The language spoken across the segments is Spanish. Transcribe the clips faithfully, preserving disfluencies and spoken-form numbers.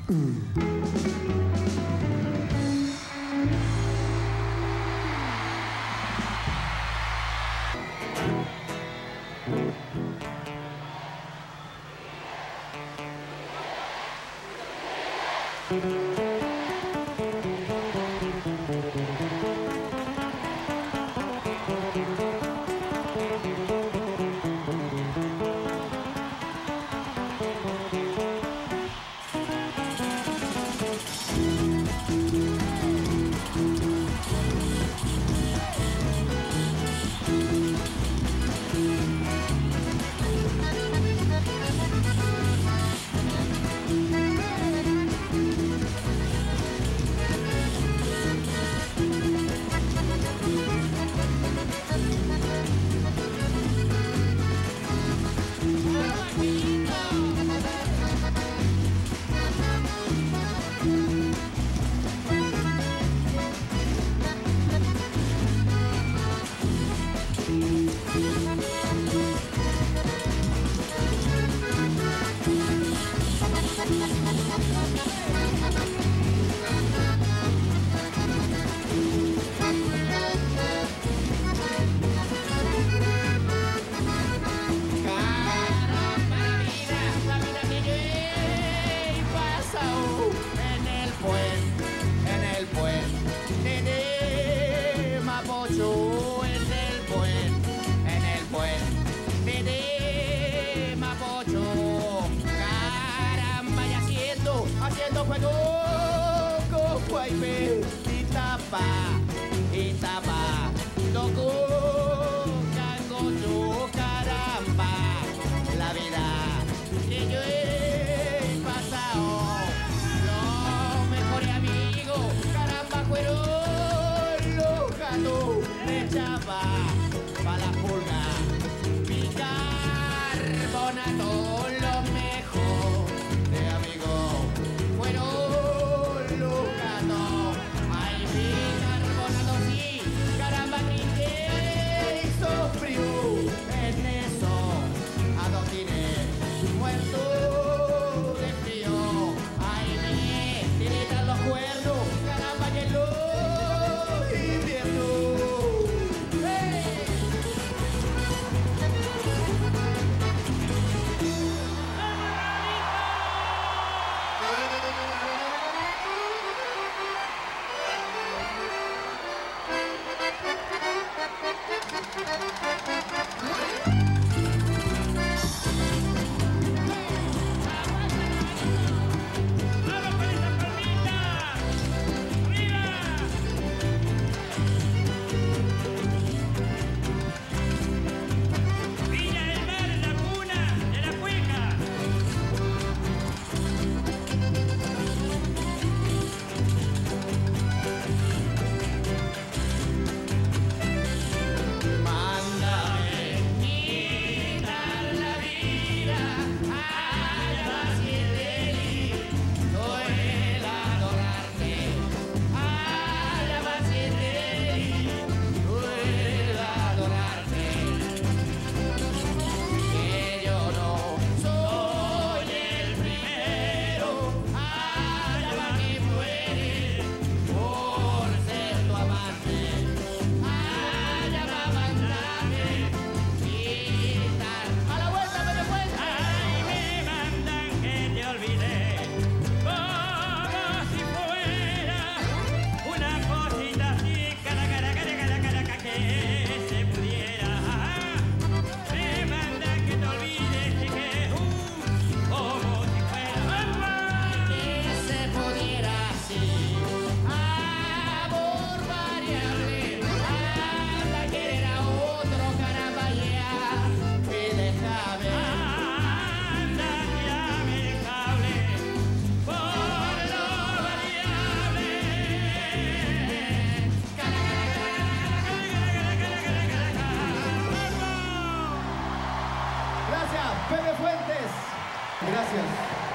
Gracias.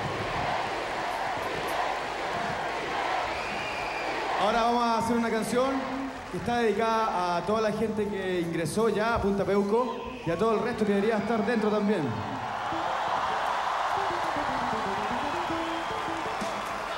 Ahora vamos a hacer una canción que está dedicada a toda la gente que ingresó ya a Punta Peuco y a todo el resto que debería estar dentro también.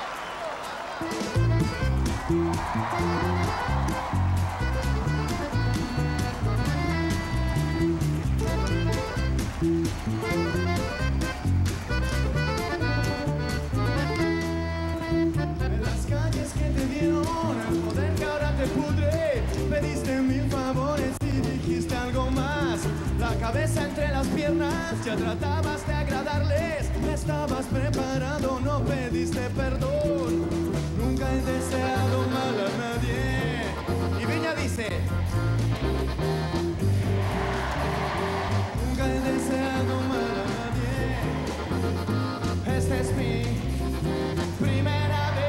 En las calles que te dieron el poder que ahora te pudre, pediste mil favores y dijiste algo más. La cabeza entre las piernas, ya tratabas de agradarles. Estabas preparado, no pediste perdón. Nunca he deseado mal a nadie. Y Viña dice: nunca he deseado mal a nadie. Esta es mi primera vez.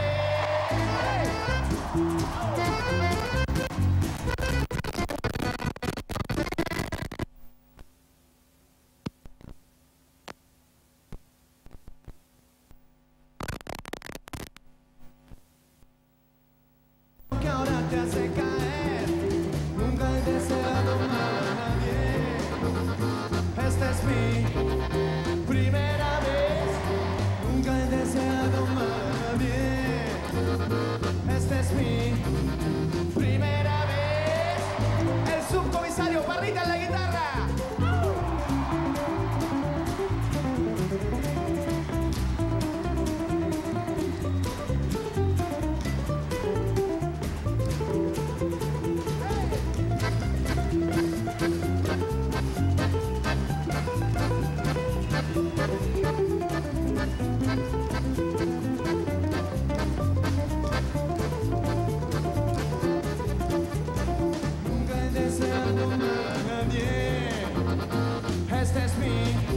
Que ahora te hace caer. Nunca he deseado mal a nadie. Esta es mi primera vez. Nunca he deseado mal a nadie. Esta es mi primera vez. El subcomisario Parrita en la guitarra. Nunca he deseado mal a nadie. Este es mi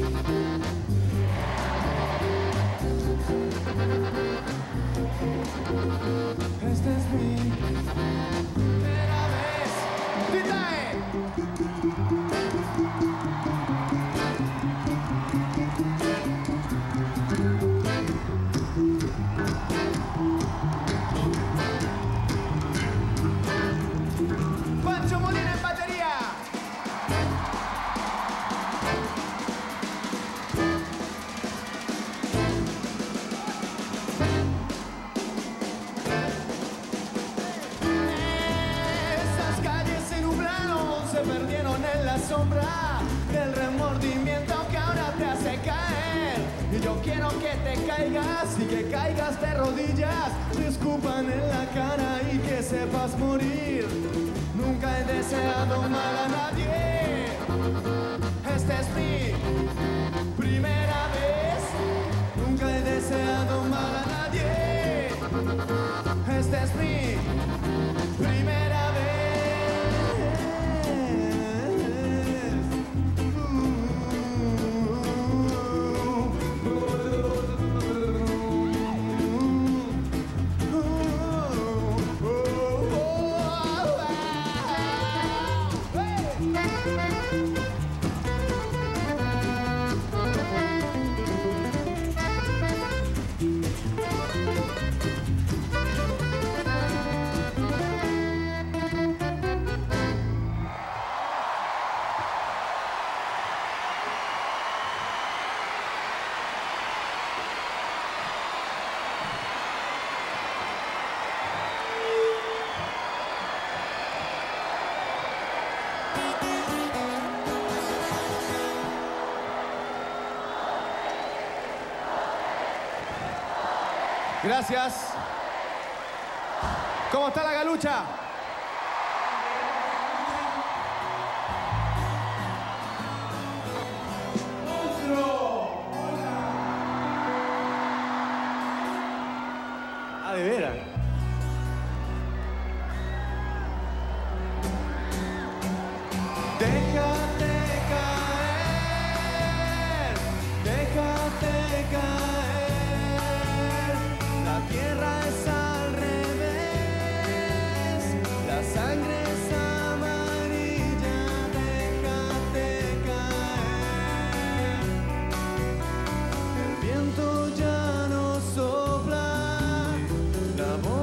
Esta es mi primera vez. ¡Titae! Pancho Molina en batería. Esas calles se nublaron, se perdieron en la sombra del remordimiento que ahora te hace caer. Y yo quiero que te caigas y que caigas de rodillas, te escupan en la cara y que sepas morir. Nunca he deseado mal a nadie. Esta es mi primera vez. Nunca he deseado mal a nadie. Esta es mi primera vez. Gracias. ¿Cómo está la galucha? Ah, de veras. Déjate caer, déjate caer. La tierra es al revés, la sangre es amarilla. Déjate caer. El viento ya no sopla, la voz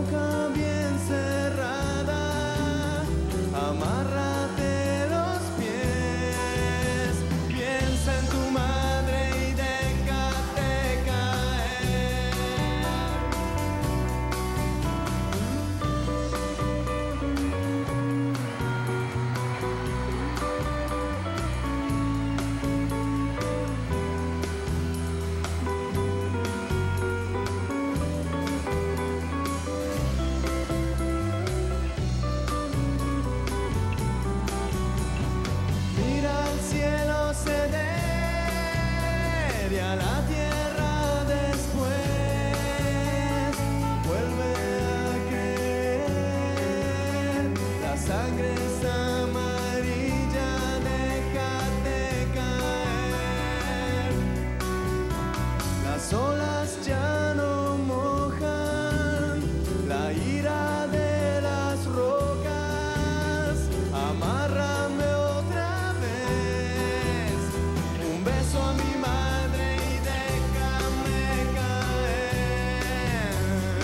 sangre es amarilla, déjate caer. Las olas ya no mojan la ira de las rocas. Amárrame otra vez, un beso a mi madre y déjame caer.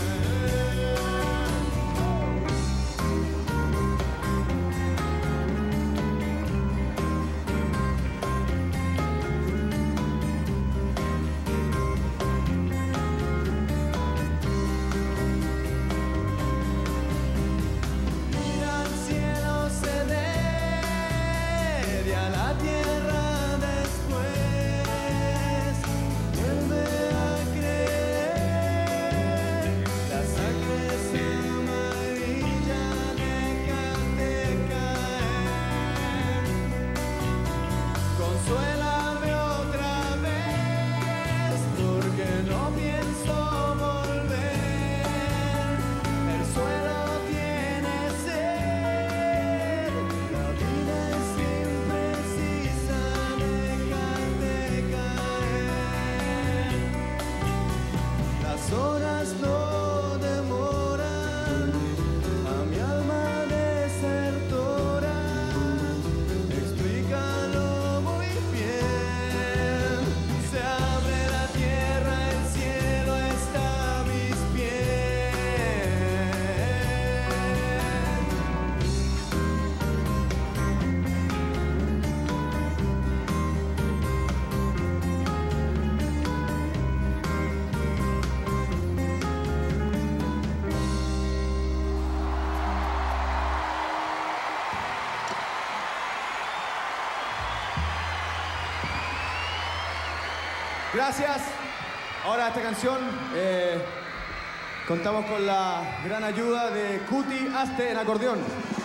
Mira al cielo ceder y a la tierra después. Vuelve a creer, la sangre es amarilla, déjate caer. Consuélame otra vez, porque no pienso volver. El suelo tiene sed, la vida es imprecisa, déjate caer. Las horas no demoran a mi alma desertora. Explícalo muy bien. Se abre la tierra, el cielo está a mis pies. Gracias. Ahora esta canción eh, contamos con la gran ayuda de Cuti Aste en acordeón.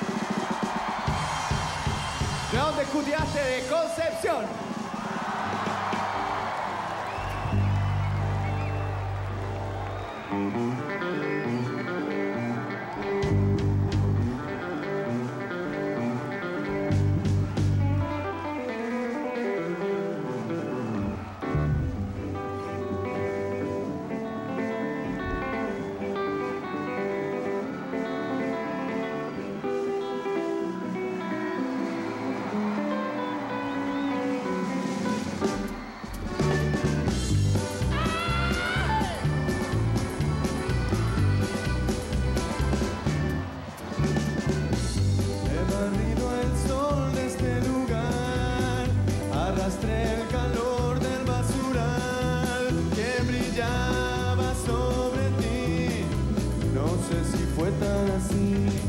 ¿De dónde es Cuti Aste? De Concepción. He barrido el sol de este lugar, arrastré el calor del basural que brillaba sobre ti. No sé si fue tan así.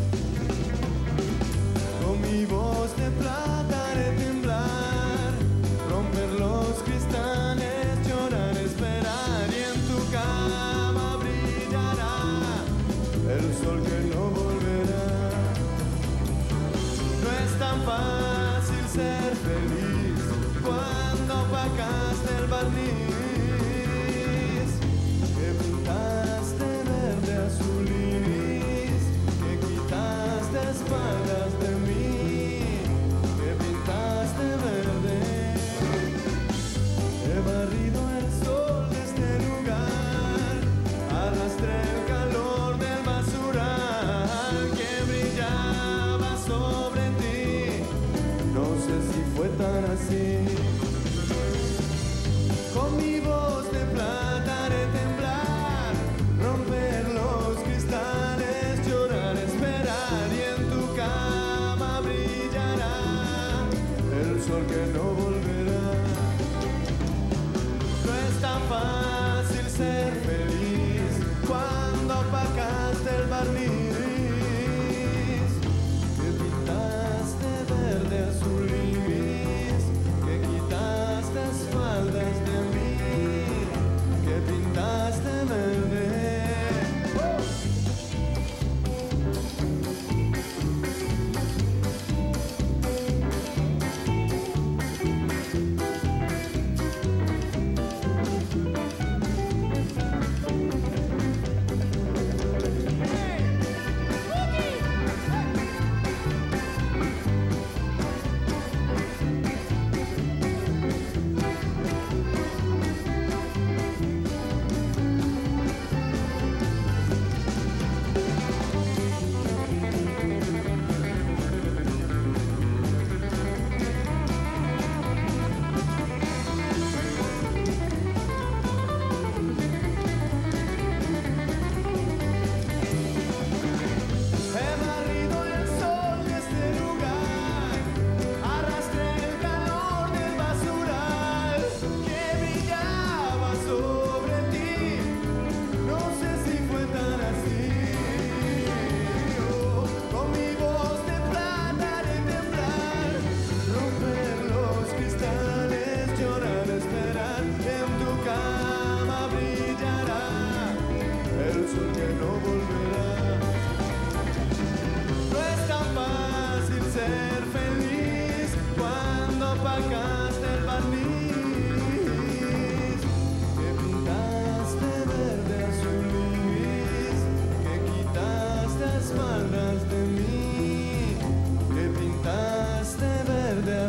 Con mi voz de plata haré temblar, romper los cristales, llorar, esperar, y en tu cama brillará el sol que no volverá. No es tan fácil ser feliz cuando opacaste el barniz, que pintaste verde azul iris, que quitaste espaldas de mí, que pintaste verde. He barrido el sol de este lugar, arrastré el calor del basural que brillaba sobre ti. No sé si fue tan así. Con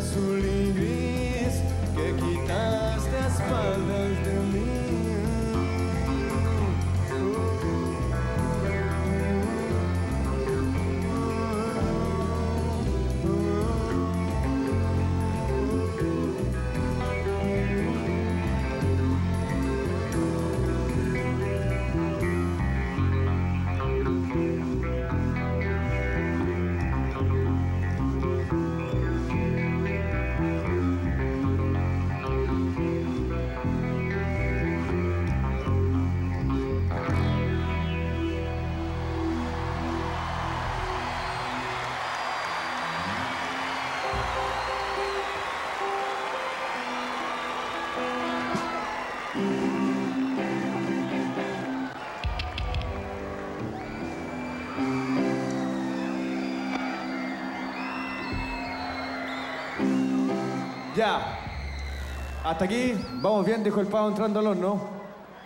azul y gris que quitaste a espaldas de mí. Ya. Hasta aquí, vamos bien, dijo el pavo entrando al horno.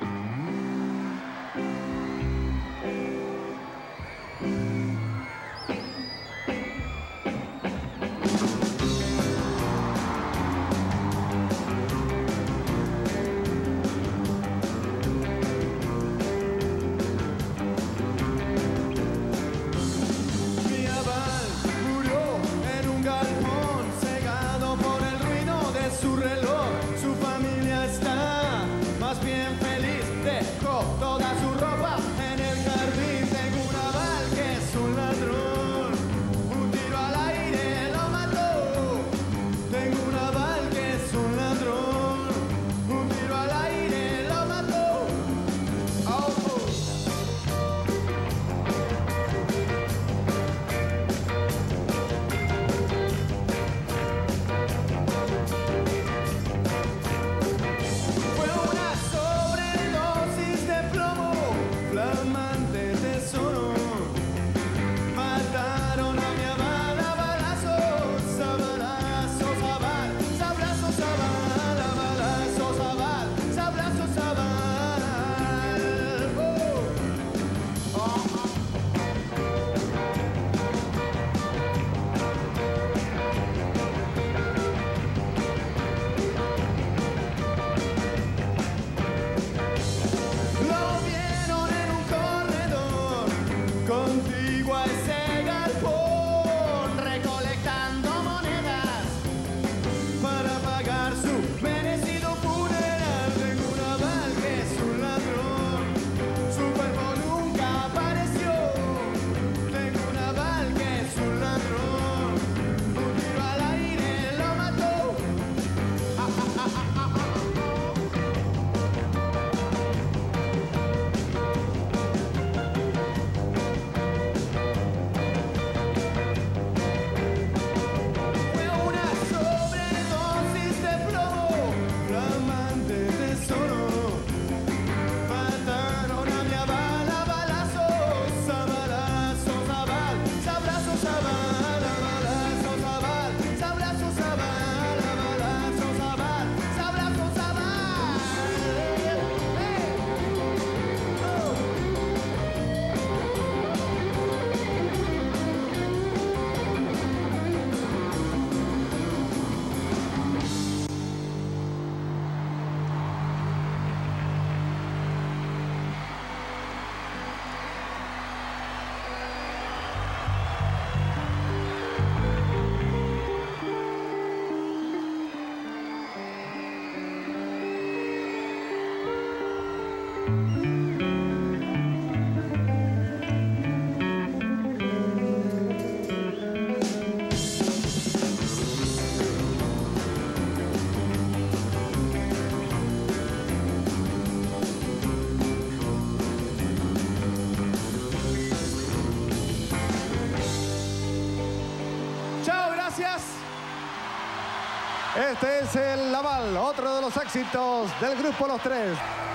Este es el Laval, otro de los éxitos del grupo Los Tres.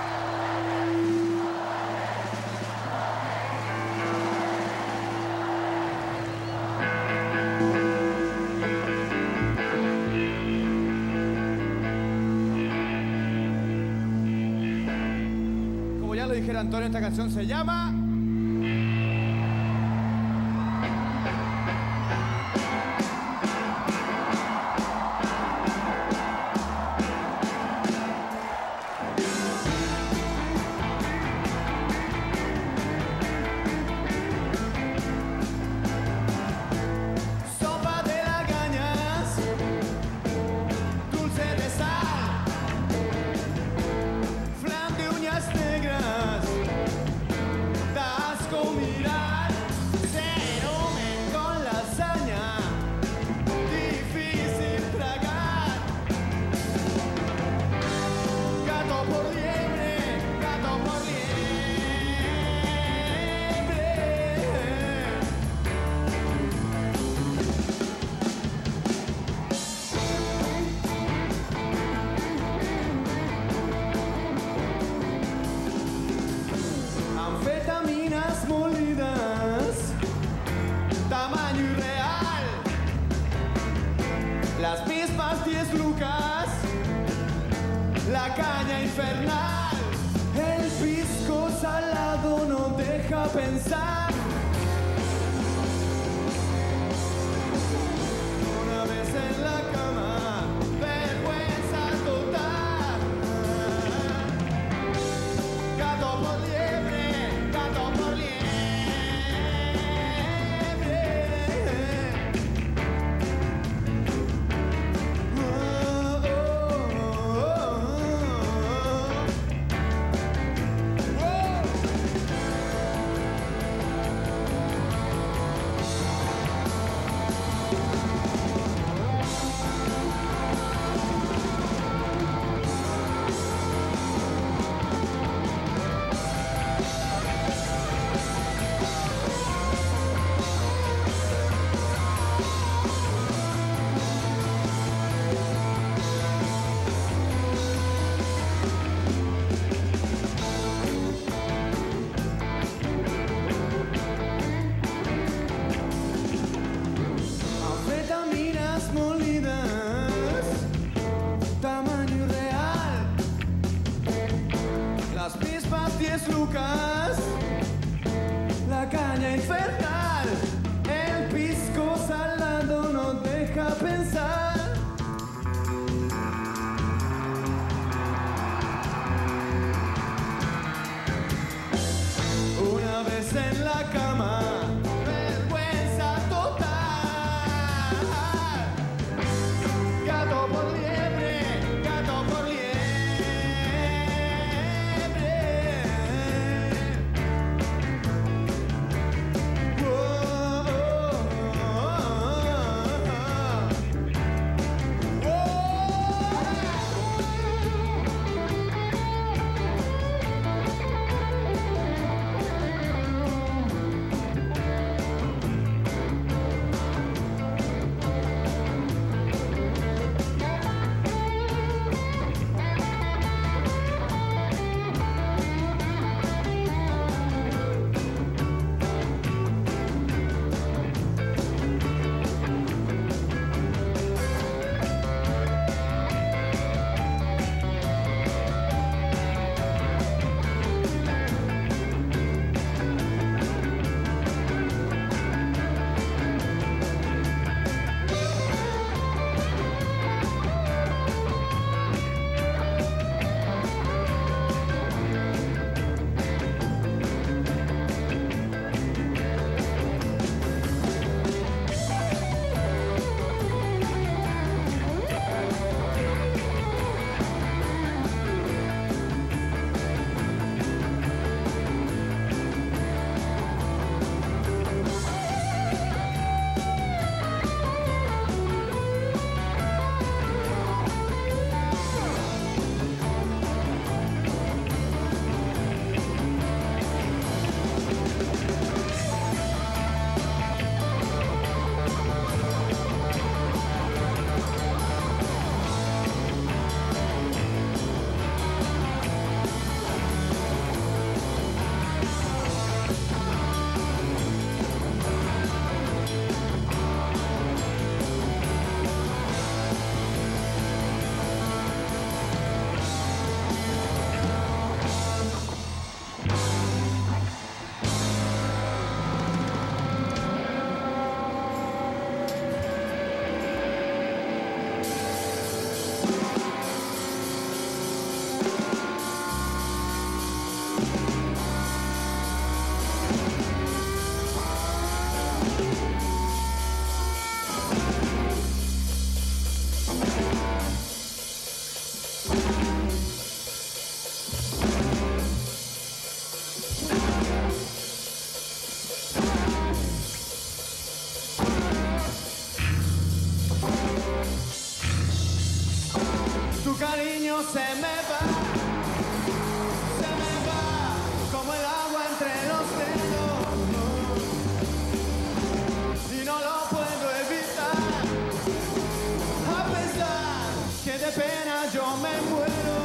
Como ya lo dijera Antonio, esta canción se llama... deja pensar. Una vez en la cama, vergüenza total. Gato por liebre, gato por liebre. Anfetaminas molidas, tamaño irreal. Las pispas diez lucas, la caña infernal. El pisco salado no deja pensar. Una vez en la cama, vergüenza total. Gato por liebre, gato por liebre. Oh, oh, oh, oh, Tu cariño se me va, se me va como el agua entre los dedos y no lo puedo evitar, a pesar que de pena yo me muero,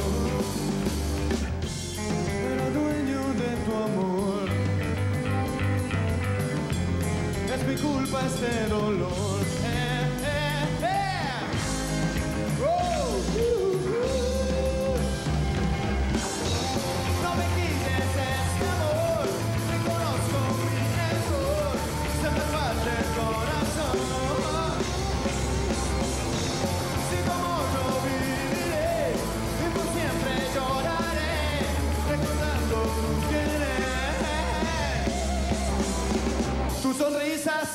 pero dueño de tu amor, es mi culpa este dolor. Eh, eh, eh. Oh. No me quites este amor,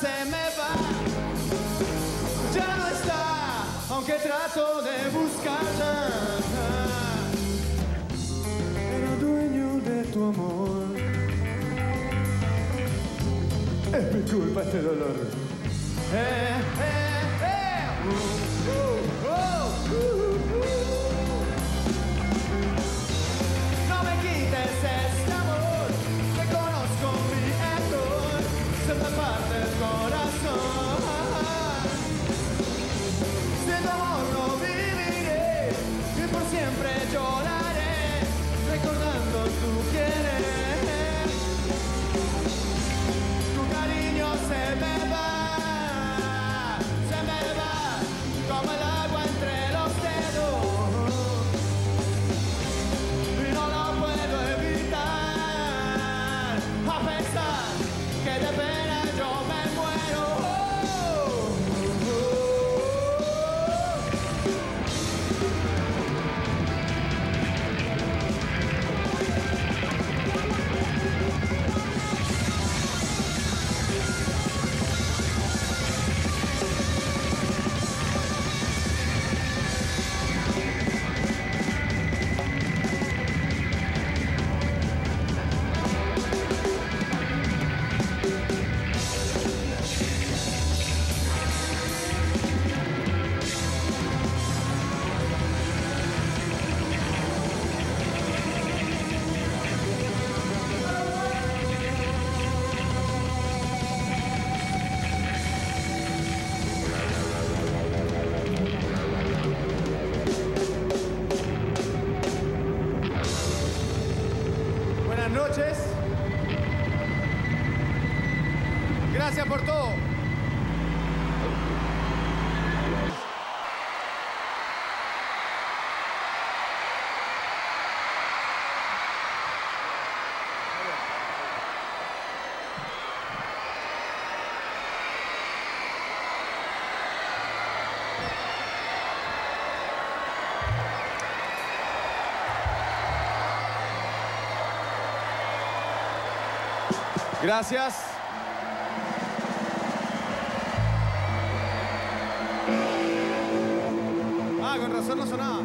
se me va, ya no está, aunque trato de buscarla. Era dueño de tu amor. Es mi culpa este dolor. Eh, eh, eh. Uh, uh, oh, uh, uh. No me quites este amor, reconozco mi error, se me parte el corazón. Sin tu amor no viviré y por siempre lloraré, recordando tu querer. Se me va, se me va, como el agua entre los dedos, y no lo puedo evitar, a pesar que de pena yo me muero. Buenas noches. Gracias por todo. Gracias. Ah, con razón no sonaba.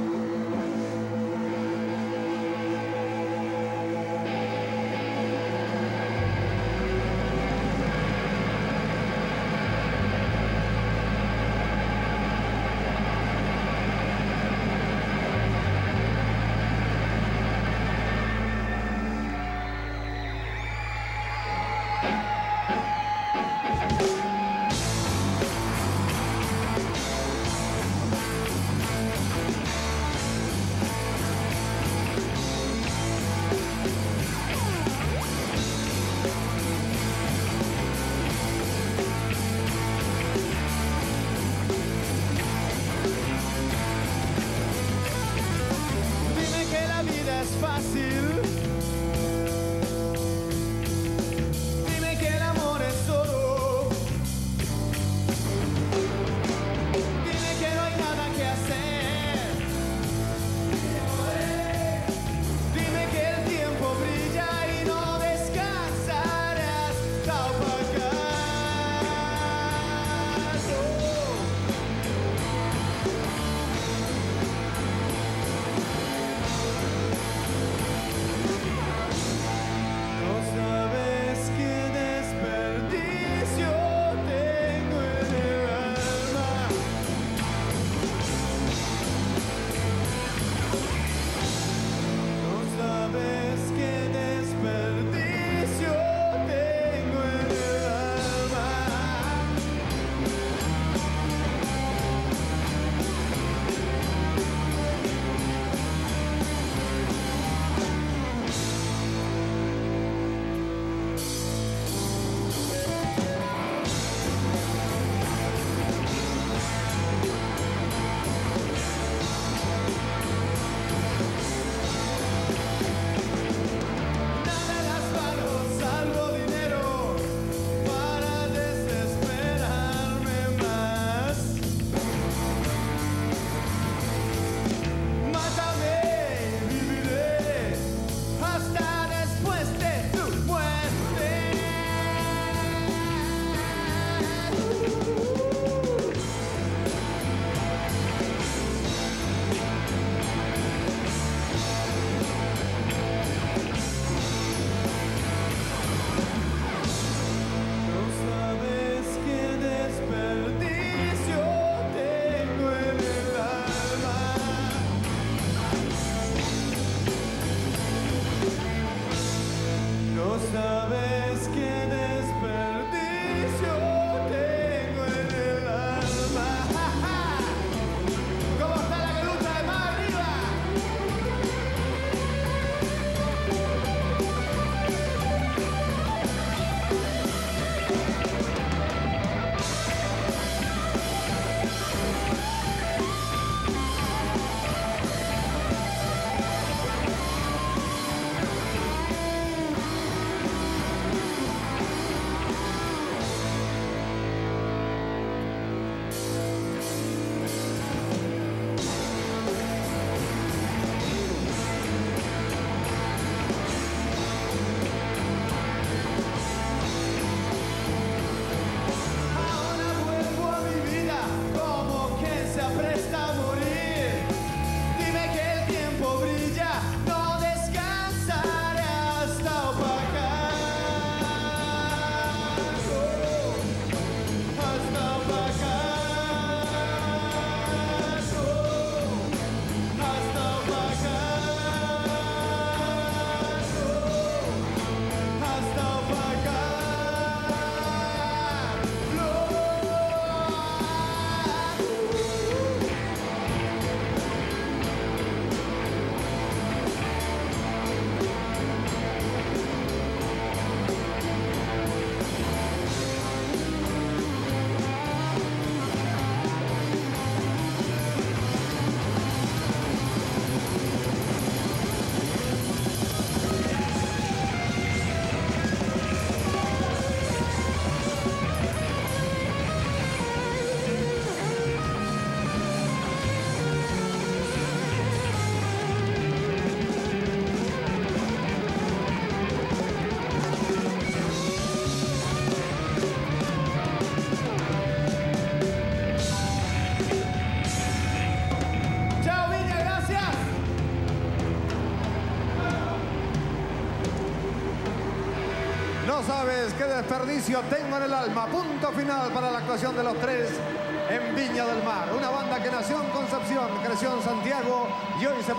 no sabes qué desperdicio tengo en el alma. Punto final para la actuación de los tres en Viña del Mar. Una banda que nació en Concepción, creció en Santiago y hoy se